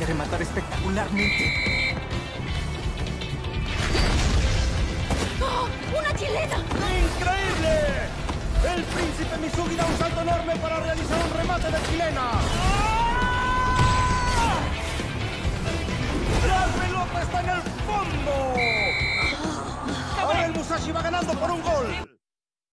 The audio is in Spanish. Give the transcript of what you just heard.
que rematar espectacularmente. ¡Oh! ¡Una chilena! ¡Increíble! El príncipe Misugi da un salto enorme para realizar un remate de chilena. ¡La pelota está en el fondo! Ahora el Musashi va ganando por un gol.